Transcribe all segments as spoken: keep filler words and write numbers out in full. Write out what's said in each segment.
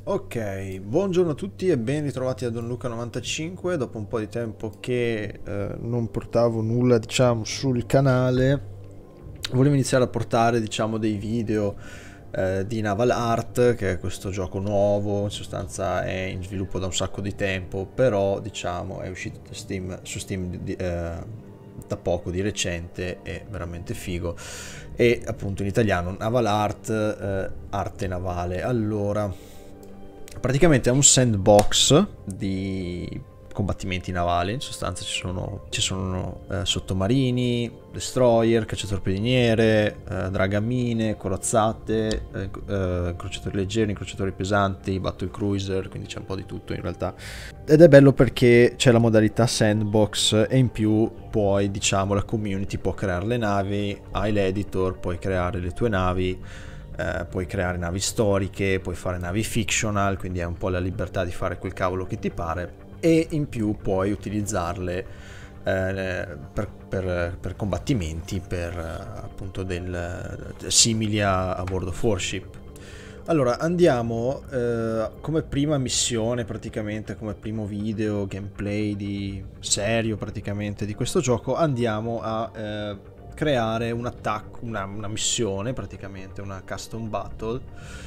Ok, buongiorno a tutti e ben ritrovati a Don Luca novantacinque. Dopo un po' di tempo che eh, non portavo nulla, diciamo, sul canale, volevo iniziare a portare, diciamo, dei video eh, di Naval Art, che è questo gioco nuovo, in sostanza è in sviluppo da un sacco di tempo, però, diciamo, è uscito da Steam, su Steam di, eh, da poco, di recente, è veramente figo. E appunto in italiano Naval Art, eh, arte navale. Allora, praticamente è un sandbox di combattimenti navali. In sostanza ci sono, ci sono eh, sottomarini, destroyer, cacciatorpediniere, eh, dragamine, corazzate, eh, eh, incrociatori leggeri, incrociatori pesanti, battle cruiser, quindi c'è un po' di tutto in realtà. Ed è bello perché c'è la modalità sandbox e in più puoi, diciamo, la community può creare le navi, hai l'editor, puoi creare le tue navi. Uh, puoi creare navi storiche, puoi fare navi fictional, quindi hai un po' la libertà di fare quel cavolo che ti pare, e in più puoi utilizzarle uh, per, per, per combattimenti, per uh, appunto del uh, simili a, a World of Warship. Allora andiamo uh, come prima missione, praticamente come primo video gameplay di serio praticamente di questo gioco, andiamo a uh, creare un attacco, una, una missione, praticamente una custom battle,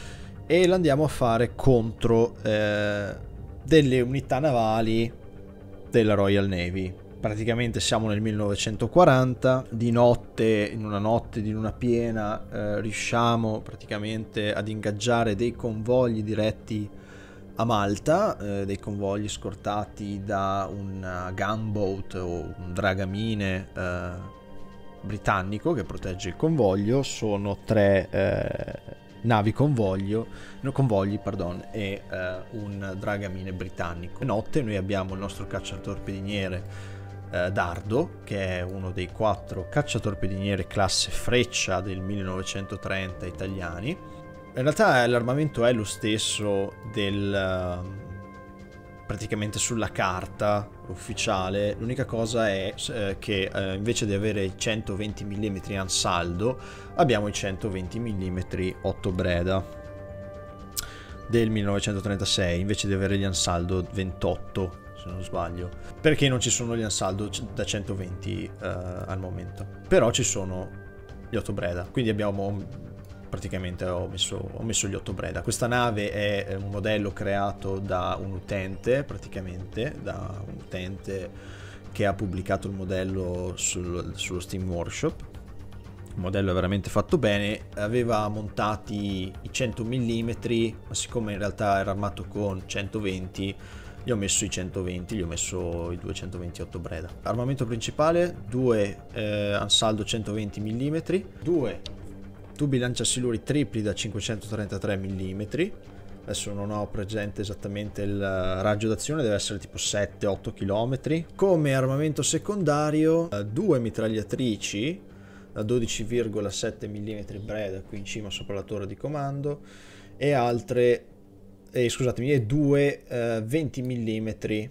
e l'andiamo a fare contro eh, delle unità navali della Royal Navy. Praticamente siamo nel millenovecentoquaranta, di notte, in una notte di luna piena, eh, riusciamo praticamente ad ingaggiare dei convogli diretti a Malta, eh, dei convogli scortati da un gunboat o un dragamine eh, britannico che protegge il convoglio. Sono tre eh, navi convoglio, no, convogli pardon, e eh, un dragamine britannico. Notte noi abbiamo il nostro cacciatorpediniere eh, Dardo, che è uno dei quattro cacciatorpediniere classe Freccia del millenovecentotrenta italiani. In realtà l'armamento è lo stesso del praticamente sulla carta ufficiale. L'unica cosa è eh, che eh, invece di avere i centoventi millimetri Ansaldo abbiamo i centoventi millimetri otto Breda del millenovecentotrentasei, invece di avere gli Ansaldo ventotto, se non sbaglio, perché non ci sono gli Ansaldo da centoventi eh, al momento, però ci sono gli otto Breda, quindi abbiamo praticamente ho messo, ho messo gli otto Breda. Questa nave è un modello creato da un utente, praticamente da un utente che ha pubblicato il modello sul, sullo Steam Workshop. Il modello è veramente fatto bene, aveva montati i cento millimetri, ma siccome in realtà era armato con centoventi, gli ho messo i centoventi, gli ho messo i duecentoventotto Breda. Armamento principale, due eh, Ansaldo centoventi millimetri, due tubi lanciasiluri tripli da cinquecentotrentatré millimetri. Adesso non ho presente esattamente il raggio d'azione, deve essere tipo sette otto chilometri. Come armamento secondario, due mitragliatrici da dodici virgola sette millimetri Breda qui in cima sopra la torre di comando, e altre eh, scusatemi, e due eh, venti millimetri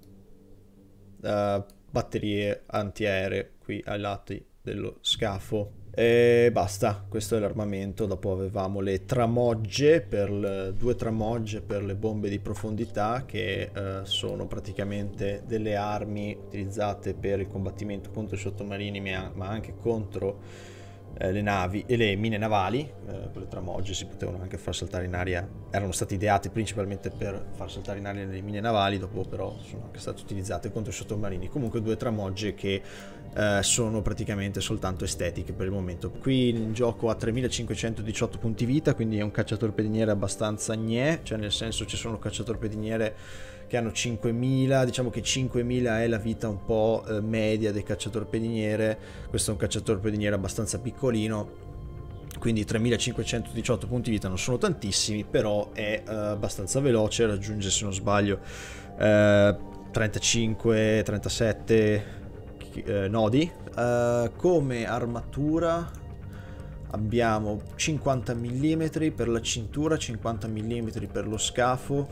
eh, batterie antiaeree qui ai lati dello scafo. E basta, questo è l'armamento. Dopo avevamo le tramogge, per le, due tramogge per le bombe di profondità, che eh, sono praticamente delle armi utilizzate per il combattimento contro i sottomarini, ma anche contro eh, le navi e le mine navali. Eh, quelle tramogge si potevano anche far saltare in aria, erano state ideate principalmente per far saltare in aria le mine navali, dopo però sono anche state utilizzate contro i sottomarini. Comunque due tramogge che Uh, sono praticamente soltanto estetiche per il momento. Qui il gioco ha tremilacinquecentodiciotto punti vita, quindi è un cacciatorpediniere abbastanza gnè, cioè nel senso ci sono cacciatorpediniere che hanno cinquemila, diciamo che cinquemila è la vita un po' uh, media dei cacciatorpediniere. Questo è un cacciatorpediniere abbastanza piccolino, quindi tremilacinquecentodiciotto punti vita non sono tantissimi, però è uh, abbastanza veloce, raggiunge, se non sbaglio, uh, trentacinque trentasette Eh, nodi. Uh, come armatura abbiamo cinquanta millimetri per la cintura, cinquanta millimetri per lo scafo.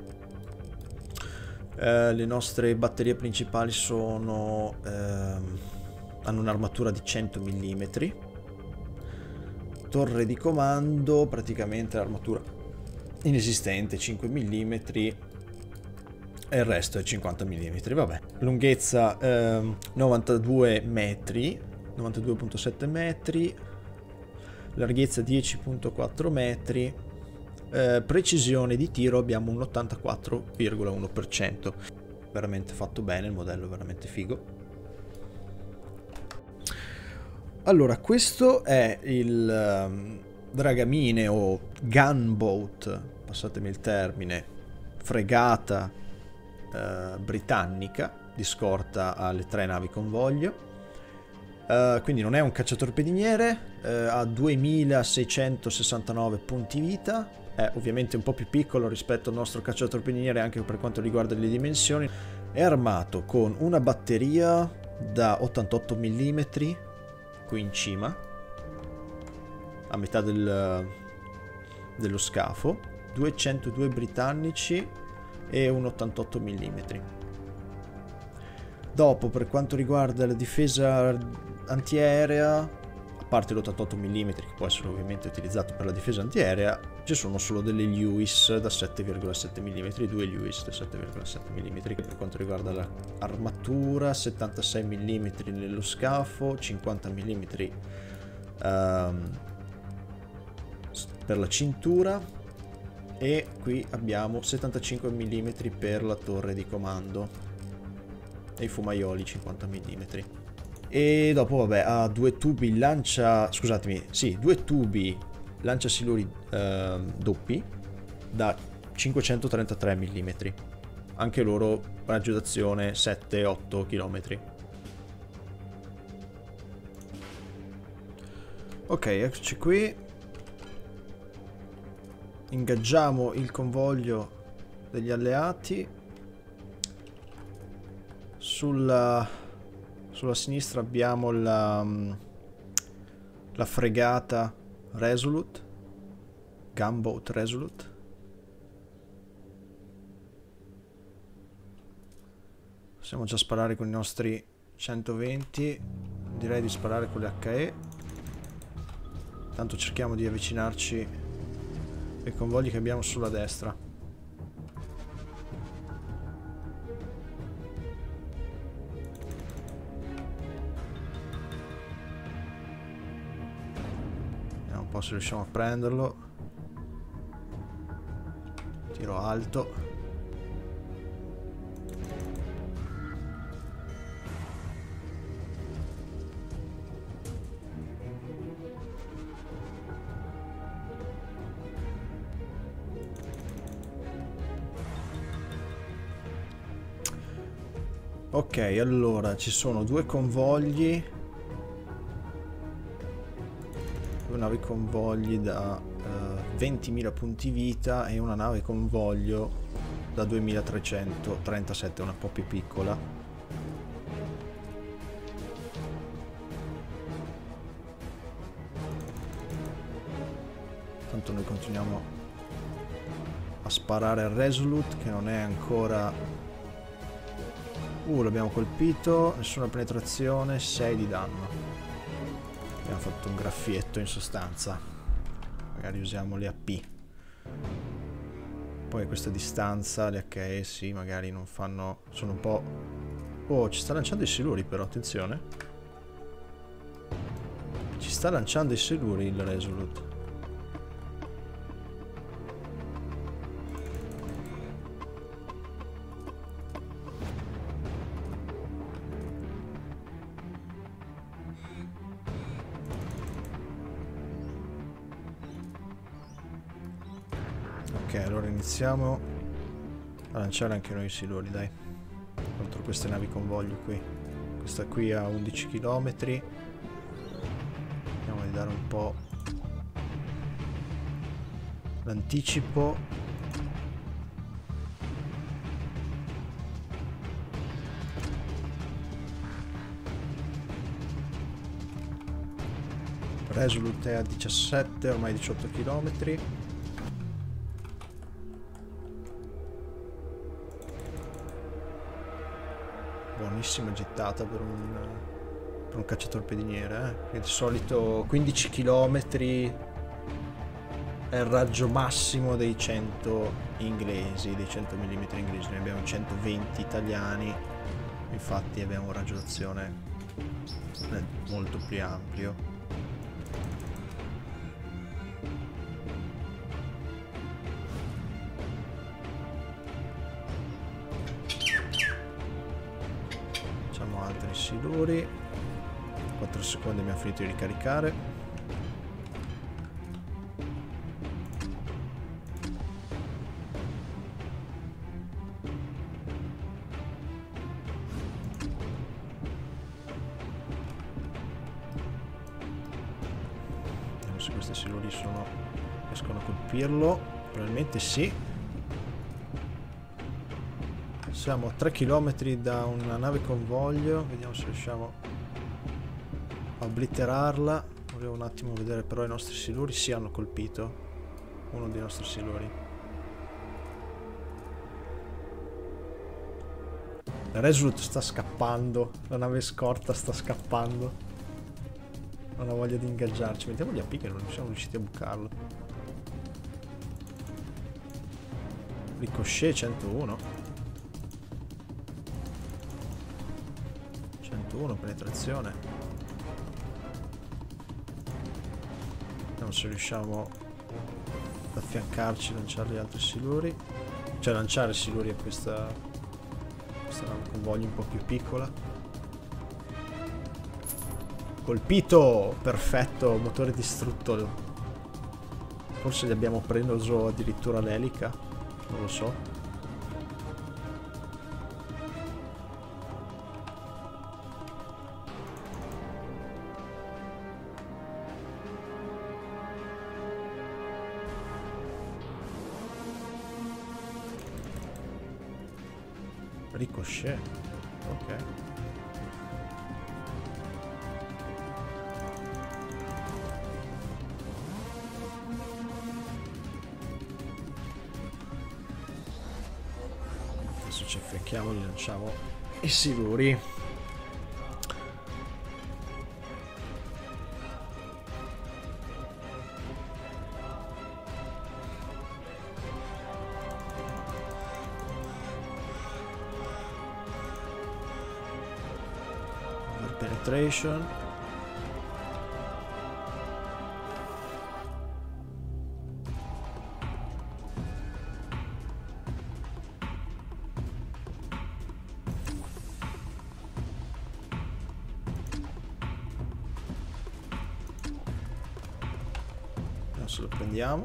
Uh, le nostre batterie principali sono uh, hanno un'armatura di cento millimetri. Torre di comando, praticamente l'armatura inesistente, cinque millimetri, e il resto è cinquanta millimetri, vabbè. Lunghezza ehm, novantadue metri, novantadue virgola sette metri, larghezza dieci virgola quattro metri, eh, precisione di tiro abbiamo un ottantaquattro virgola uno per cento. Veramente fatto bene, il modello è veramente figo. Allora, questo è il um, dragamine o gunboat, passatemi il termine, fregata uh, britannica di scorta alle tre navi convoglio. Uh, quindi non è un cacciatorpediniere, uh, ha duemilaseicentosessantanove punti vita, è ovviamente un po' più piccolo rispetto al nostro cacciatorpediniere anche per quanto riguarda le dimensioni. È armato con una batteria da ottantotto millimetri qui in cima, a metà del, dello scafo, duecentodue britannici e un ottantotto millimetri. Dopo, per quanto riguarda la difesa antiaerea, a parte l'ottantotto millimetri che può essere ovviamente utilizzato per la difesa antiaerea, ci sono solo delle Lewis da sette virgola sette millimetri, due Lewis da sette virgola sette millimetri. Per quanto riguarda l'armatura, settantasei millimetri nello scafo, cinquanta millimetri um, per la cintura, e qui abbiamo settantacinque millimetri per la torre di comando e i fumaioli cinquanta millimetri. E dopo vabbè ha due tubi lancia, scusatemi, sì, due tubi lanciasiluri eh, doppi da cinquecentotrentatré millimetri, anche loro raggio d'azione sette otto chilometri. Ok, eccoci qui. Ingaggiamo il convoglio degli alleati. Sulla, sulla sinistra abbiamo la, la fregata Resolute, Gunboat Resolute. Possiamo già sparare con i nostri centoventi, direi di sparare con le H E. Tanto cerchiamo di avvicinarci ai convogli che abbiamo sulla destra. Vediamo un po' se riusciamo a prenderlo. Tiro alto. Ok, allora ci sono due convogli, due navi convogli da uh, ventimila punti vita e una nave convoglio da duemilatrecentotrentasette, una po' più piccola. Tanto noi continuiamo a sparare al Resolute che non è ancora... Uh, l'abbiamo colpito, nessuna penetrazione, sei di danno. Abbiamo fatto un graffietto in sostanza. Magari usiamo le A P. Poi a questa distanza le H E sì, magari non fanno... sono un po'... Oh, ci sta lanciando i siluri però, attenzione. Ci sta lanciando i siluri il Resolute. Ok, allora iniziamo a lanciare anche noi i siluri, dai, contro queste navi convoglio qui. Questa qui ha undici chilometri. Vediamo di dare un po' l'anticipo. Resolute è a diciassette, ormai diciotto chilometri. Buonissima gittata per un, per un cacciatorpediniere, eh? Di solito quindici chilometri è il raggio massimo dei cento inglesi, dei cento millimetri inglesi. Noi abbiamo centoventi italiani, infatti abbiamo un raggio d'azione molto più ampio. Facciamo altri siluri. quattro secondi, abbiamo finito di ricaricare. Se questi siluri sono, riescono a colpirlo, probabilmente sì. Siamo a tre chilometri da una nave convoglio, vediamo se riusciamo a obliterarla. Volevo un attimo vedere però i nostri siluri. Sì, hanno colpito uno dei nostri siluri. La Resolute sta scappando, la nave scorta sta scappando. Non ho voglia di ingaggiarci. Mettiamogli a picche, non siamo riusciti a bucarlo. Ricochet centouno. centouno penetrazione. Vediamo se riusciamo ad affiancarci, lanciare gli altri siluri. Cioè lanciare siluri a questa questa nave convoglio un po' più piccola. Colpito! Perfetto, motore distrutto. Forse gli abbiamo preso addirittura l'elica, non lo so. Ricochet, ok. Ci affianchiamo, gli lanciamo i siluri. Over penetration. Adesso lo prendiamo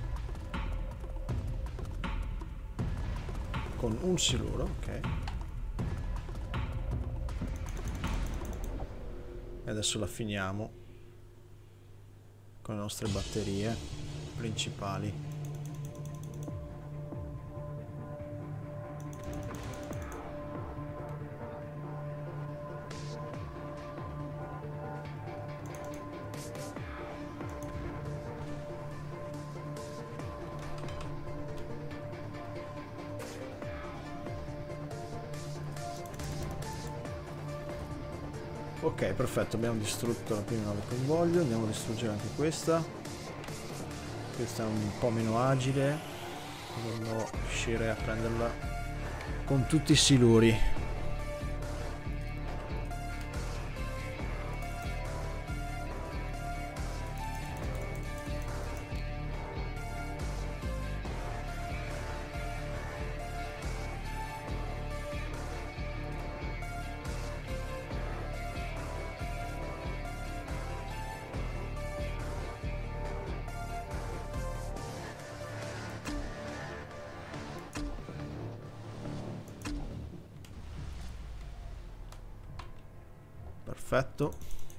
con un siluro, ok. E adesso la finiamo con le nostre batterie principali. Ok, perfetto, abbiamo distrutto la prima nave convoglio, andiamo a distruggere anche questa. Questa è un po' meno agile, dovremmo riuscire a prenderla con tutti i siluri. Perfetto.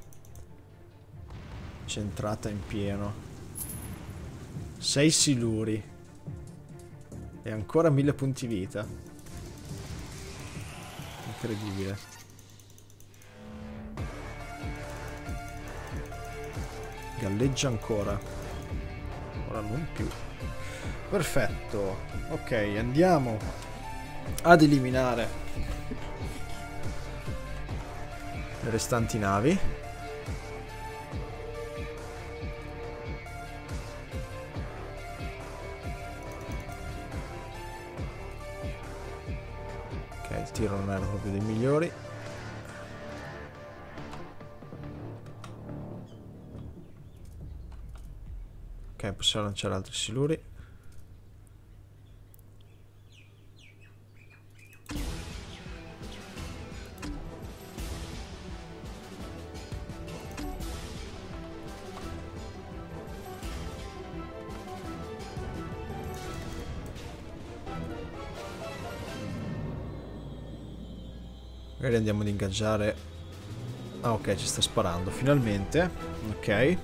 Centrata in pieno. sei siluri. E ancora mille punti vita. Incredibile. Galleggia ancora. Ora non più. Perfetto. Ok, andiamo ad eliminare le restanti navi. il tiro non era proprio dei migliori. Ok, possiamo lanciare altri siluri. Magari andiamo ad ingaggiare. Ah, ok, ci sta sparando finalmente. Ok.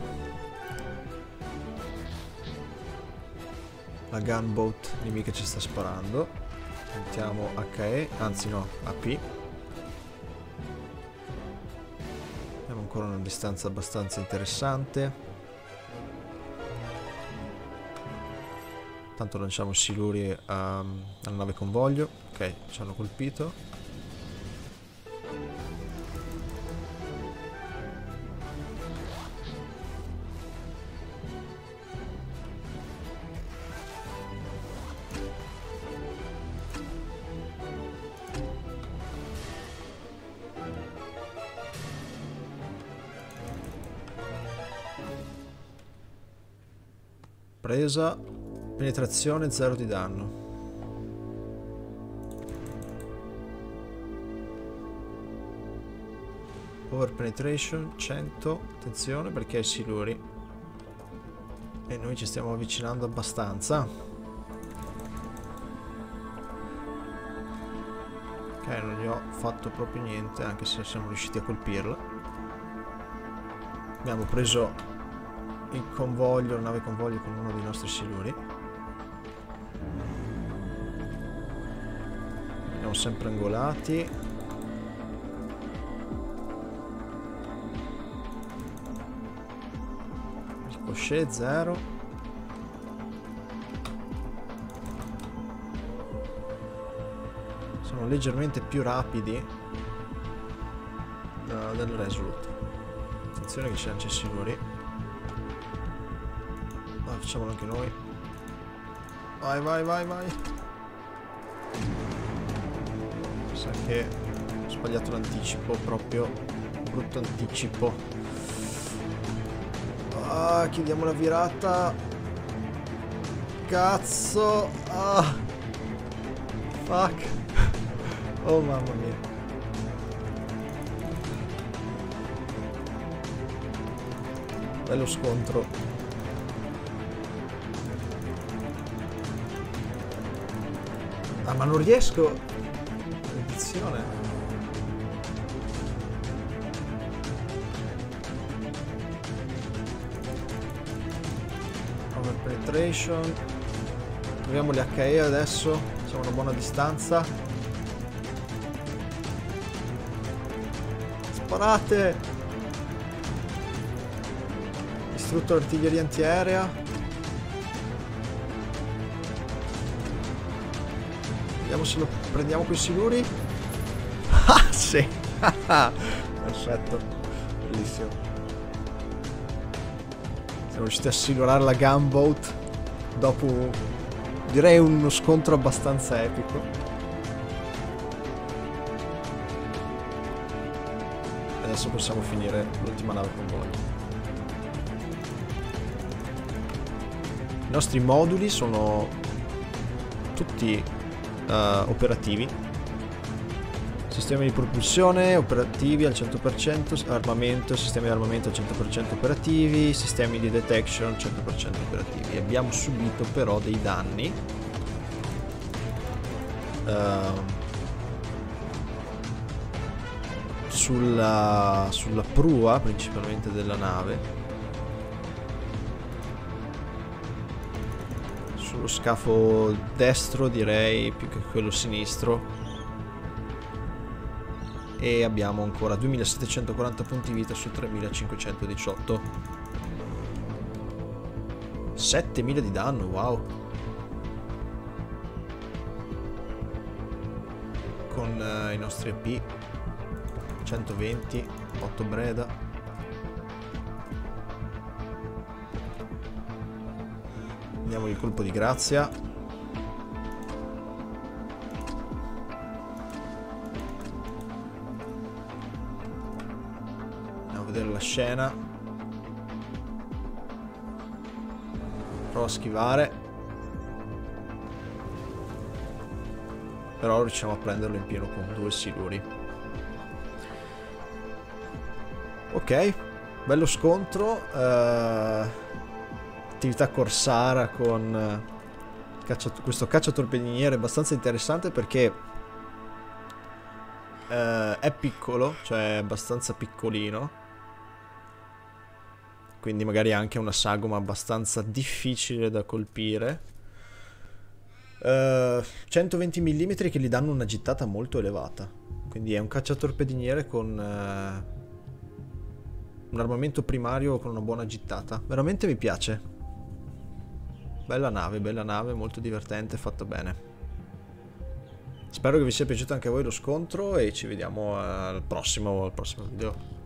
La gunboat nemica ci sta sparando. Mettiamo H E, anzi no, A P. Abbiamo ancora una distanza abbastanza interessante. Tanto lanciamo siluri um, alla nave convoglio. Ok, ci hanno colpito. Presa, penetrazione, zero di danno. Over penetration, cento. Attenzione perché hai siluri. E noi ci stiamo avvicinando abbastanza. Ok, non gli ho fatto proprio niente, anche se siamo riusciti a colpirla. Abbiamo preso il convoglio, la nave convoglio con uno dei nostri siluri. Siamo sempre angolati. Ricochet zero. Sono leggermente più rapidi uh, del Resolute. Attenzione che ci lancia i siluri. Facciamolo anche noi. Vai, vai, vai, vai. Sa che ho sbagliato l'anticipo, proprio brutto anticipo. Ah, chiudiamo la virata. Cazzo. Ah. Fuck. Oh mamma mia. Bello scontro. Ah, ma non riesco. Maledizione. Over penetration. Proviamo le H E adesso. Siamo a una buona distanza. Sparate. Distrutto l'artiglieria antiaerea. Vediamo se lo prendiamo quei siluri. Ah, sì. Perfetto. Bellissimo. Siamo riusciti a silurare la gunboat dopo, direi, uno scontro abbastanza epico. Adesso possiamo finire l'ultima nave convoglio. I nostri moduli sono tutti Uh, operativi. Sistemi di propulsione operativi al cento per cento, armamento, sistemi di armamento al cento per cento operativi, sistemi di detection cento per cento operativi. Abbiamo subito però dei danni uh, sulla, sulla prua principalmente della nave. Lo scafo destro direi più che quello sinistro, e abbiamo ancora duemilasettecentoquaranta punti vita su tremilacinquecentodiciotto. settemila di danno, wow. Con uh, i nostri A P centoventi, otto Breda. Andiamo il colpo di grazia. vedere la scena. Provo a schivare. Però riusciamo a prenderlo in pieno con due siluri. Ok, bello scontro. Uh, attività corsara con uh, caccia, questo cacciatorpediniere abbastanza interessante perché uh, è piccolo, cioè abbastanza piccolino. Quindi magari anche una sagoma abbastanza difficile da colpire. Uh, centoventi millimetri che gli danno una gittata molto elevata. Quindi è un cacciatorpediniere con uh, un armamento primario con una buona gittata. Veramente mi piace. Bella nave, bella nave, molto divertente, fatta bene. Spero che vi sia piaciuto anche a voi lo scontro e ci vediamo al prossimo, al prossimo video.